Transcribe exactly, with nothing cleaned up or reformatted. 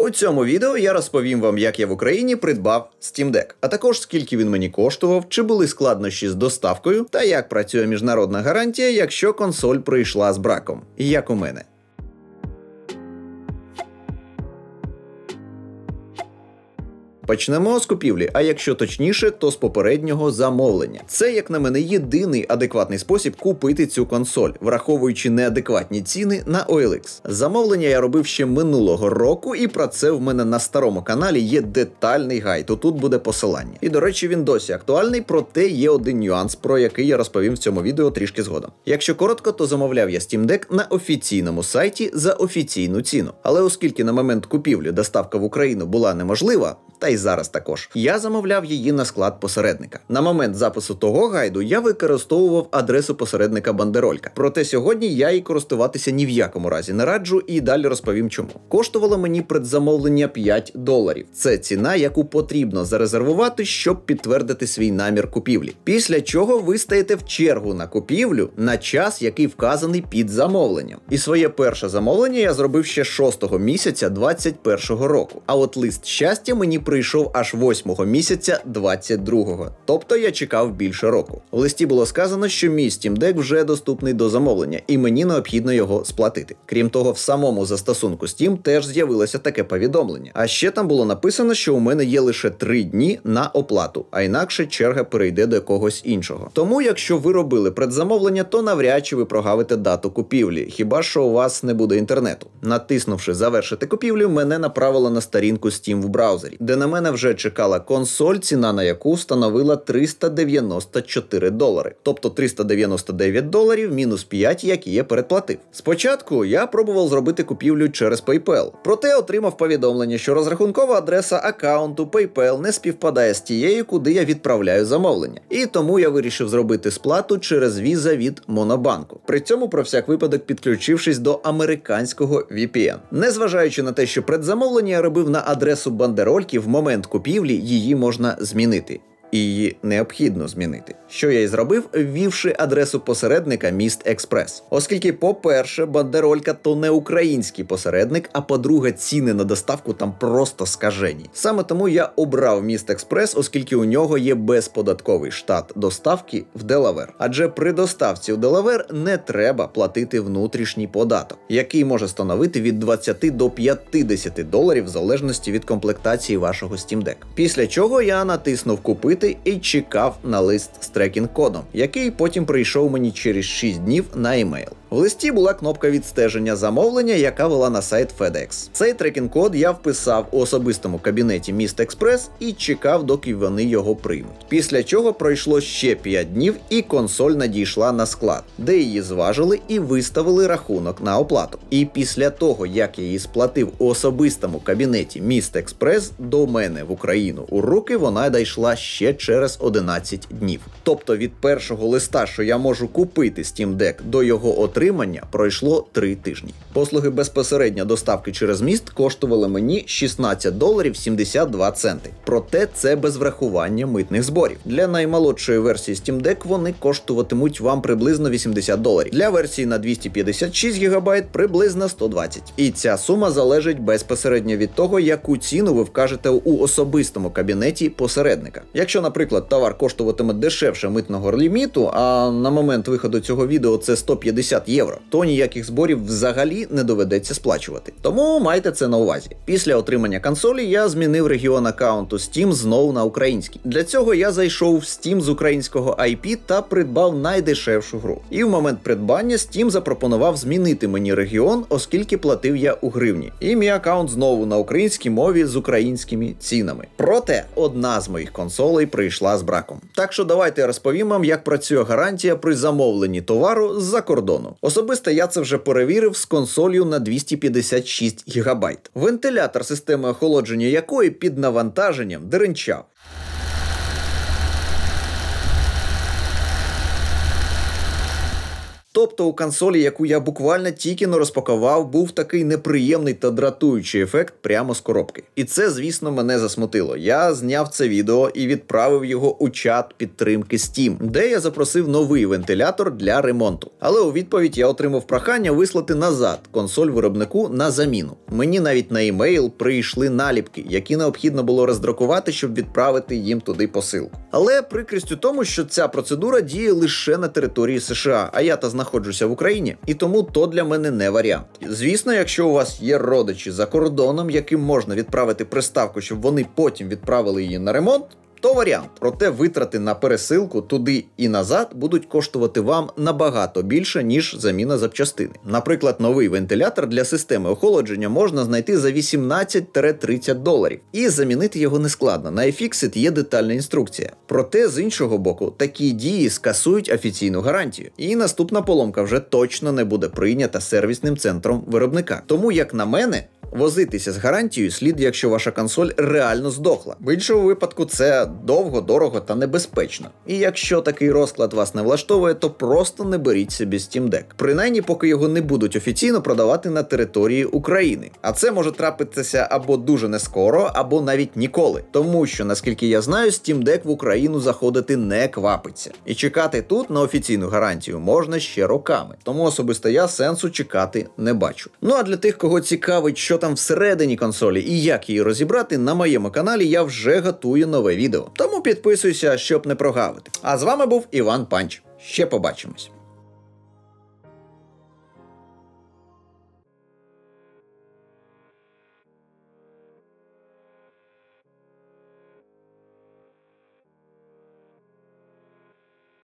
У цьому відео я розповім вам, як я в Україні придбав Steam Deck, а також скільки він мені коштував, чи були складнощі з доставкою, та як працює міжнародна гарантія, якщо консоль прийшла з браком, як у мене. Почнемо з купівлі, а якщо точніше, то з попереднього замовлення. Це, як на мене, єдиний адекватний спосіб купити цю консоль, враховуючи неадекватні ціни на о ел ікс. Замовлення я робив ще минулого року, і про це в мене на старому каналі є детальний гайд, тут буде посилання. І, до речі, він досі актуальний, проте є один нюанс, про який я розповім в цьому відео трішки згодом. Якщо коротко, то замовляв я Steam Deck на офіційному сайті за офіційну ціну. Але оскільки на момент купівлі доставка в Україну була неможлива, та й зараз також, я замовляв її на склад посередника. На момент запису того гайду я використовував адресу посередника Бандеролька. Проте сьогодні я їй користуватися ні в якому разі не раджу, і далі розповім чому. Коштувало мені предзамовлення п'ять доларів. Це ціна, яку потрібно зарезервувати, щоб підтвердити свій намір купівлі. Після чого ви стаєте в чергу на купівлю на час, який вказаний під замовленням. І своє перше замовлення я зробив ще шостого місяця двадцять першого року. А от лист щастя мені прийшов аж восьмого місяця двадцять другого. Тобто я чекав більше року. В листі було сказано, що мій Steam Deck вже доступний до замовлення, і мені необхідно його сплатити. Крім того, в самому застосунку Steam теж з'явилося таке повідомлення. А ще там було написано, що у мене є лише три дні на оплату, а інакше черга перейде до когось іншого. Тому, якщо ви робили предзамовлення, то навряд чи ви прогавите дату купівлі, хіба що у вас не буде інтернету. Натиснувши «Завершити купівлю», мене направило на сторінку Steam в браузері, де на мене вже чекала консоль, ціна на яку становила триста дев'яносто чотири долари. Тобто триста дев'яносто дев'ять доларів мінус п'ять, які я передплатив. Спочатку я пробував зробити купівлю через PayPal. Проте отримав повідомлення, що розрахункова адреса аккаунту PayPal не співпадає з тією, куди я відправляю замовлення. І тому я вирішив зробити сплату через Visa від Монобанку. При цьому про всяк випадок підключившись до американського ві пі ен. Незважаючи на те, що предзамовлення я робив на адресу Бандерольки, в момент купівлі її можна змінити. І її необхідно змінити. Що я і зробив, ввівши адресу посередника Міст Експрес. Оскільки, по-перше, Бандеролька то не український посередник, а по-друге, ціни на доставку там просто скажені. Саме тому я обрав Міст Експрес, оскільки у нього є безподатковий штат доставки в Делавер. Адже при доставці в Делавер не треба платити внутрішній податок, який може становити від двадцяти до п'ятдесяти доларів в залежності від комплектації вашого Steam Deck. Після чого я натиснув «Купити» і чекав на лист з трекінг-кодом, який потім прийшов мені через шість днів на емейл. В листі була кнопка відстеження замовлення, яка вела на сайт FedEx. Цей трекінг-код я вписав у особистому кабінеті Міст Експрес і чекав, доки вони його приймуть. Після чого пройшло ще п'ять днів і консоль надійшла на склад, де її зважили і виставили рахунок на оплату. І після того, як я її сплатив у особистому кабінеті Міст Експрес, до мене в Україну у руки вона дійшла ще через одинадцять днів. Тобто від першого листа, що я можу купити Steam Deck, до його отримання пройшло три тижні. Послуги безпосередньо доставки через міст коштували мені шістнадцять доларів сімдесят два центи. Проте це без врахування митних зборів. Для наймолодшої версії Steam Deck вони коштуватимуть вам приблизно вісімдесят доларів. Для версії на двісті п'ятдесят шість гігабайт приблизно сто двадцять. І ця сума залежить безпосередньо від того, яку ціну ви вкажете у особистому кабінеті посередника. Якщо, наприклад, товар коштуватиме дешевше митного ліміту, а на момент виходу цього відео це сто п'ятдесят євро, то ніяких зборів взагалі не доведеться сплачувати. Тому майте це на увазі. Після отримання консолі я змінив регіон аккаунту Steam знову на український. Для цього я зайшов в Steam з українського ай пі та придбав найдешевшу гру. І в момент придбання Steam запропонував змінити мені регіон, оскільки платив я у гривні. І мій аккаунт знову на українській мові з українськими цінами. Проте одна з моїх консолей прийшла з браком. Так що давайте я розповім вам, як працює гарантія при замовленні товару з-за кордону. Особисто я це вже перевірив з консолью на двісті п'ятдесят шість гігабайт. Вентилятор системи охолодження якої під навантаженням деренчав. Тобто у консолі, яку я буквально тільки не розпакував, був такий неприємний та дратуючий ефект прямо з коробки. І це, звісно, мене засмутило. Я зняв це відео і відправив його у чат підтримки Steam, де я запросив новий вентилятор для ремонту. Але у відповідь я отримав прохання вислати назад консоль виробнику на заміну. Мені навіть на емейл прийшли наліпки, які необхідно було роздрукувати, щоб відправити їм туди посилку. Але прикрість у тому, що ця процедура діє лише на території США, а я та знаходжуся в Україні, і тому то для мене не варіант. Звісно, якщо у вас є родичі за кордоном, яким можна відправити приставку, щоб вони потім відправили її на ремонт, то варіант. Проте витрати на пересилку туди і назад будуть коштувати вам набагато більше, ніж заміна запчастини. Наприклад, новий вентилятор для системи охолодження можна знайти за вісімнадцять - тридцять доларів. І замінити його нескладно. На iFixit є детальна інструкція. Проте, з іншого боку, такі дії скасують офіційну гарантію. І наступна поломка вже точно не буде прийнята сервісним центром виробника. Тому, як на мене, возитися з гарантією слід, якщо ваша консоль реально здохла. В іншому випадку це довго, дорого та небезпечно. І якщо такий розклад вас не влаштовує, то просто не беріть собі Steam Deck. Принаймні, поки його не будуть офіційно продавати на території України. А це може трапитися або дуже нескоро, або навіть ніколи. Тому що, наскільки я знаю, Steam Deck в Україну заходити не квапиться. І чекати тут на офіційну гарантію можна ще роками. Тому особисто я сенсу чекати не бачу. Ну а для тих, кого цікавить, що там всередині консолі і як її розібрати, на моєму каналі я вже готую нове відео. Тому підписуйся, щоб не прогавити. А з вами був Іван Панч. Ще побачимось.